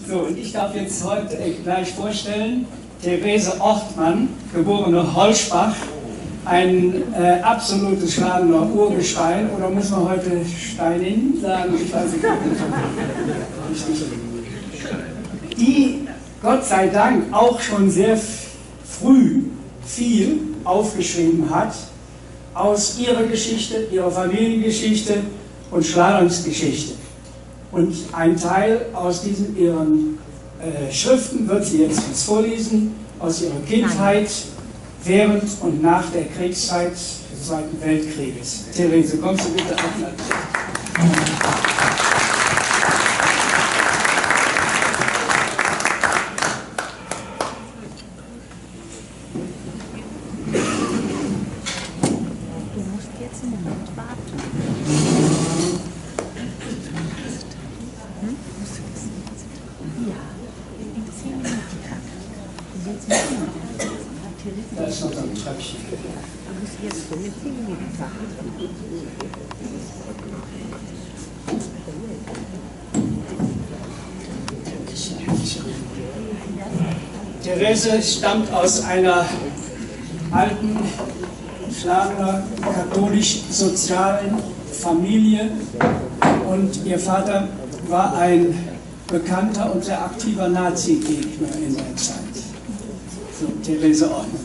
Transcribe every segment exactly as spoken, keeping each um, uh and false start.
So, und ich darf jetzt heute äh, gleich vorstellen, Therese Ortmann, geborene Holschbach, ein äh, absolutes Schlagener Urgestein, oder muss man heute Steinin sagen? Ich weiß nicht. Die, Gott sei Dank, auch schon sehr früh viel aufgeschrieben hat aus ihrer Geschichte, ihrer Familiengeschichte und Schlagerns Geschichte. Und ein Teil aus diesen ihren äh, Schriften wird sie jetzt uns vorlesen, aus ihrer Kindheit, während und nach der Kriegszeit des Zweiten Weltkrieges. Therese, kommst du bitte auf? Da ist noch ein Treppchen. Therese stammt aus einer alten, Schlagener, katholisch-sozialen Familie und ihr Vater war ein bekannter und sehr aktiver Nazi-Gegner in der Zeit. So, Therese Ortmann.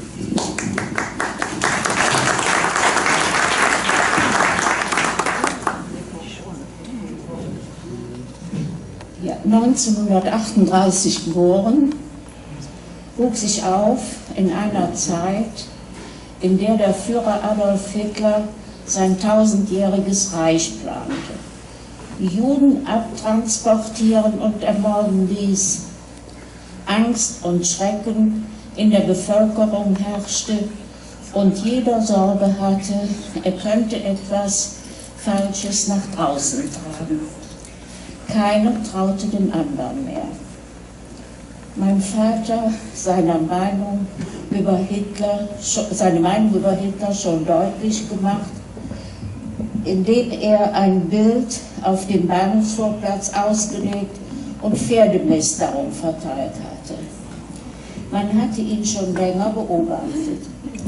Ja, neunzehnhundertachtunddreißig geboren, wuchs ich auf in einer Zeit, in der der Führer Adolf Hitler sein tausendjähriges Reich plante, die Juden abtransportieren und ermorden ließ. Angst und Schrecken in der Bevölkerung herrschte und jeder Sorge hatte, er könnte etwas Falsches nach draußen tragen. Keiner traute dem anderen mehr. Mein Vater, seine Meinung über Hitler, seine Meinung über Hitler schon deutlich gemacht, indem er ein Bild auf dem Bahnhofsvorplatz ausgelegt und Pferdemist darum verteilt hatte. Man hatte ihn schon länger beobachtet.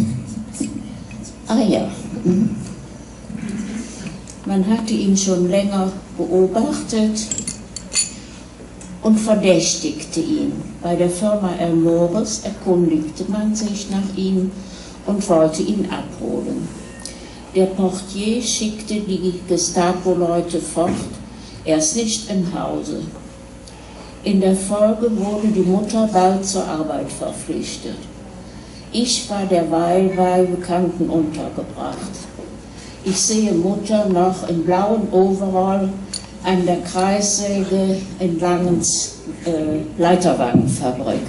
Ah ja, man hatte ihn schon länger beobachtet und verdächtigte ihn. Bei der Firma Elmores erkundigte man sich nach ihm und wollte ihn abholen. Der Portier schickte die Gestapo-Leute fort, er ist nicht im Hause. In der Folge wurde die Mutter bald zur Arbeit verpflichtet. Ich war derweil bei Bekannten untergebracht. Ich sehe Mutter noch im blauen Overall an der Kreissäge in Langens äh, Leiterwagenfabrik.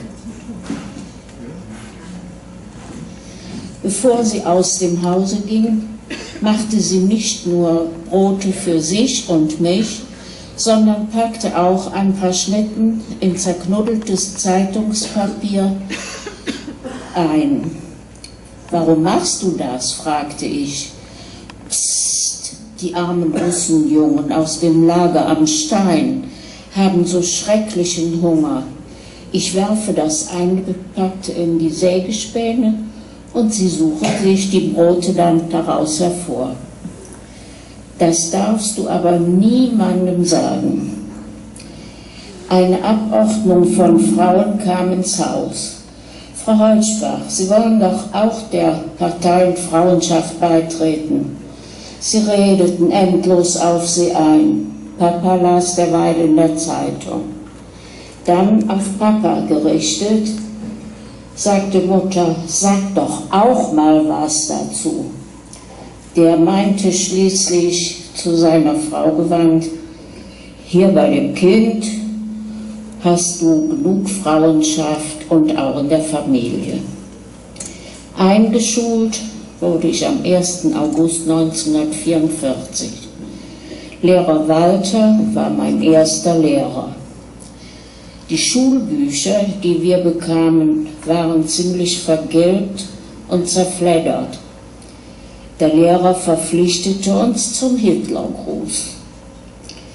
Bevor sie aus dem Hause ging, machte sie nicht nur Brote für sich und mich, sondern packte auch ein paar Schnitten in zerknuddeltes Zeitungspapier ein. »Warum machst du das?« fragte ich. »Psst, die armen Russenjungen aus dem Lager am Stein haben so schrecklichen Hunger. Ich werfe das Eingepackte in die Sägespäne und sie suchen sich die Brote dann daraus hervor. Das darfst du aber niemandem sagen.« Eine Abordnung von Frauen kam ins Haus. »Frau Holschbach, Sie wollen doch auch der Parteienfrauenschaft beitreten.« Sie redeten endlos auf sie ein. Papa las derweil in der Zeitung. Dann auf Papa gerichtet, sagte Mutter, sag doch auch mal was dazu. Der meinte schließlich zu seiner Frau gewandt, hier bei dem Kind hast du genug Frauenschaft und auch in der Familie. Eingeschult wurde ich am ersten August neunzehnhundertvierundvierzig. Lehrer Walter war mein erster Lehrer. Die Schulbücher, die wir bekamen, waren ziemlich vergilbt und zerfleddert. Der Lehrer verpflichtete uns zum Hitlergruß.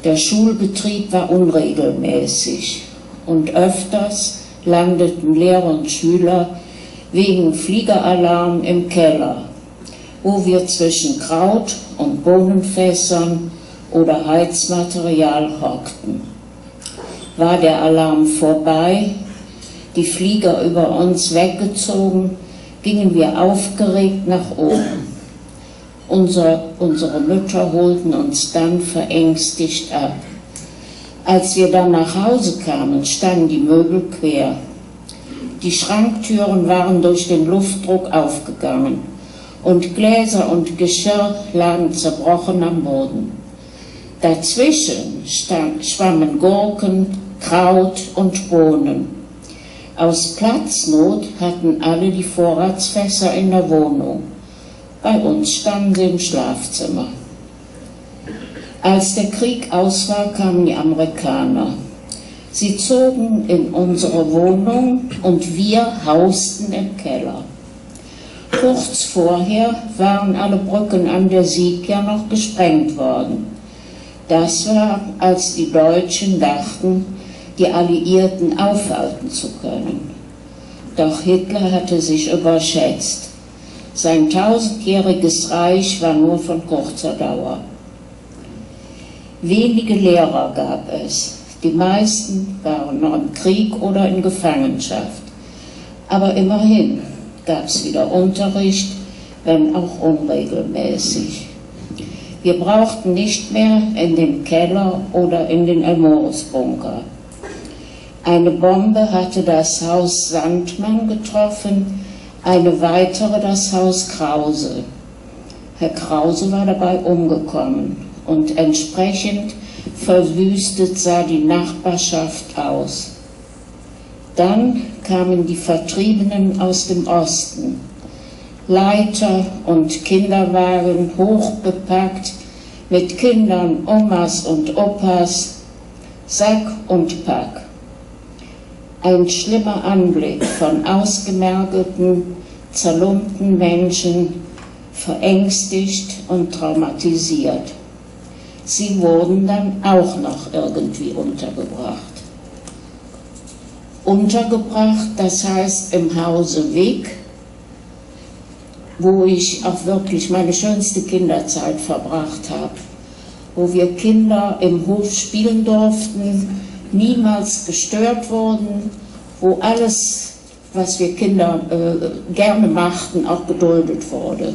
Der Schulbetrieb war unregelmäßig und öfters landeten Lehrer und Schüler wegen Fliegeralarm im Keller, wo wir zwischen Kraut- und Bohnenfässern oder Heizmaterial hockten. War der Alarm vorbei, die Flieger über uns weggezogen, gingen wir aufgeregt nach oben. Unser, unsere Mütter holten uns dann verängstigt ab. Als wir dann nach Hause kamen, standen die Möbel quer. Die Schranktüren waren durch den Luftdruck aufgegangen und Gläser und Geschirr lagen zerbrochen am Boden. Dazwischen stand, schwammen Gurken, Kraut und Bohnen. Aus Platznot hatten alle die Vorratsfässer in der Wohnung. Bei uns standen sie im Schlafzimmer. Als der Krieg aus war, kamen die Amerikaner. Sie zogen in unsere Wohnung und wir hausten im Keller. Kurz vorher waren alle Brücken an der Sieg ja noch gesprengt worden. Das war, als die Deutschen dachten, die Alliierten aufhalten zu können. Doch Hitler hatte sich überschätzt. Sein tausendjähriges Reich war nur von kurzer Dauer. Wenige Lehrer gab es. Die meisten waren noch im Krieg oder in Gefangenschaft. Aber immerhin gab es wieder Unterricht, wenn auch unregelmäßig. Wir brauchten nicht mehr in den Keller oder in den Elmorus-Bunker. Eine Bombe hatte das Haus Sandmann getroffen, eine weitere das Haus Krause. Herr Krause war dabei umgekommen und entsprechend verwüstet sah die Nachbarschaft aus. Dann kamen die Vertriebenen aus dem Osten. Leiter und Kinderwagen hochbepackt mit Kindern, Omas und Opas, Sack und Pack. Ein schlimmer Anblick von ausgemergelten, zerlumpten Menschen, verängstigt und traumatisiert. Sie wurden dann auch noch irgendwie untergebracht. Untergebracht, das heißt im Hause Weg, wo ich auch wirklich meine schönste Kinderzeit verbracht habe, wo wir Kinder im Hof spielen durften, niemals gestört wurden, wo alles, was wir Kinder äh, gerne machten, auch geduldet wurde.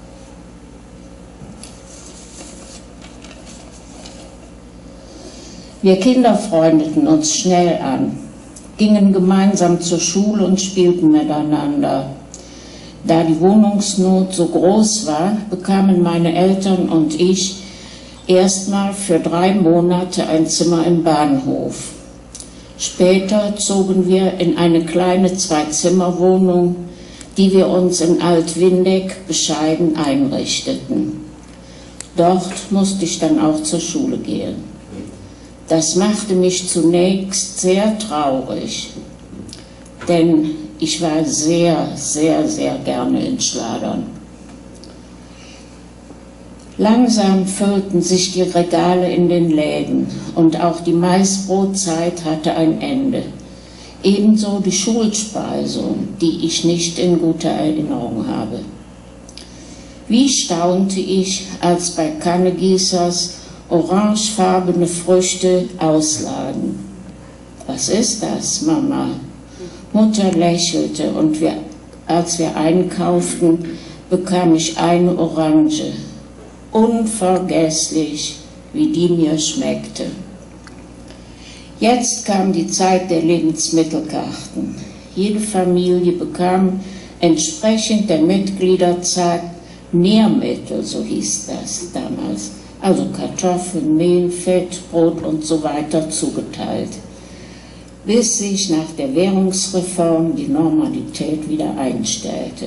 Wir Kinder freundeten uns schnell an, gingen gemeinsam zur Schule und spielten miteinander. Da die Wohnungsnot so groß war, bekamen meine Eltern und ich erstmal für drei Monate ein Zimmer im Bahnhof. Später zogen wir in eine kleine Zwei-Zimmer-Wohnung, die wir uns in Alt-Windeck bescheiden einrichteten. Dort musste ich dann auch zur Schule gehen. Das machte mich zunächst sehr traurig, denn ich war sehr, sehr, sehr gerne in Schladern. Langsam füllten sich die Regale in den Läden und auch die Maisbrotzeit hatte ein Ende. Ebenso die Schulspeisung, die ich nicht in guter Erinnerung habe. Wie staunte ich, als bei Kannegießers orangefarbene Früchte auslagen. Was ist das, Mama? Mutter lächelte und wir, als wir einkauften, bekam ich eine Orange. Unvergesslich, wie die mir schmeckte. Jetzt kam die Zeit der Lebensmittelkarten. Jede Familie bekam entsprechend der Mitgliederzahl Nährmittel, so hieß das damals, also Kartoffeln, Mehl, Fett, Brot und so weiter zugeteilt, bis sich nach der Währungsreform die Normalität wieder einstellte.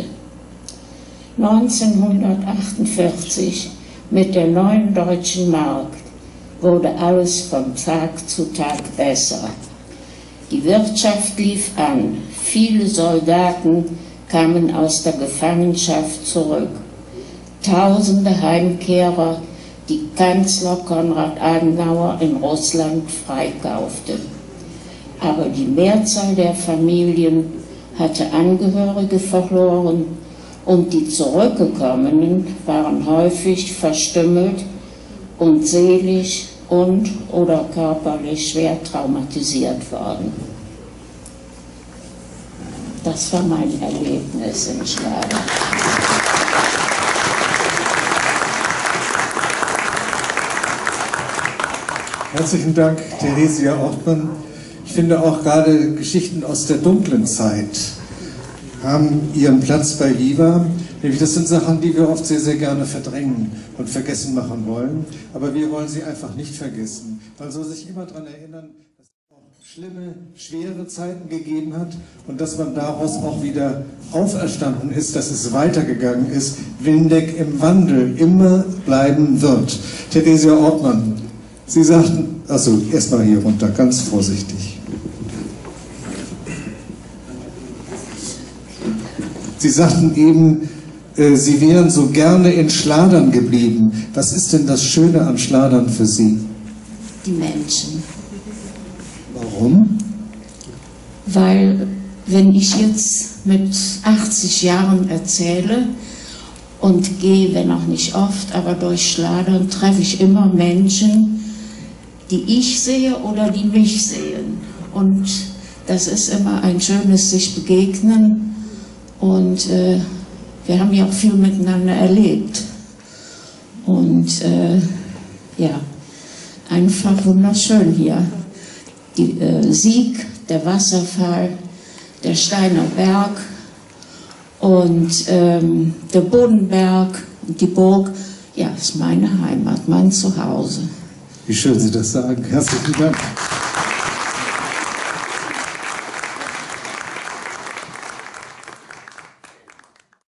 neunzehnhundertachtundvierzig, mit der neuen deutschen Mark, wurde alles von Tag zu Tag besser. Die Wirtschaft lief an, viele Soldaten kamen aus der Gefangenschaft zurück. Tausende Heimkehrer die Kanzler Konrad Adenauer in Russland freikaufte. Aber die Mehrzahl der Familien hatte Angehörige verloren und die Zurückgekommenen waren häufig verstümmelt und seelisch und oder körperlich schwer traumatisiert worden. Das war mein Erlebnis in Schladern. Herzlichen Dank, Theresia Ortmann. Ich finde auch gerade Geschichten aus der dunklen Zeit haben ihren Platz bei Viva. Nämlich das sind Sachen, die wir oft sehr, sehr gerne verdrängen und vergessen machen wollen. Aber wir wollen sie einfach nicht vergessen. Man soll sich immer daran erinnern, dass es auch schlimme, schwere Zeiten gegeben hat und dass man daraus auch wieder auferstanden ist, dass es weitergegangen ist, Windeck im Wandel immer bleiben wird. Theresia Ortmann, Sie sagten, also erstmal hier runter, ganz vorsichtig. Sie sagten eben, äh, Sie wären so gerne in Schladern geblieben. Was ist denn das Schöne an Schladern für Sie? Die Menschen. Warum? Weil, wenn ich jetzt mit achtzig Jahren erzähle und gehe, wenn auch nicht oft, aber durch Schladern treffe ich immer Menschen, die ich sehe oder die mich sehen. Und das ist immer ein schönes sich begegnen. Und äh, wir haben ja auch viel miteinander erlebt. Und äh, ja, einfach wunderschön hier. Die äh, Sieg, der Wasserfall, der Steiner Berg und ähm, der Bodenberg und die Burg, ja, ist meine Heimat, mein Zuhause. Wie schön Sie das sagen. Herzlichen Dank.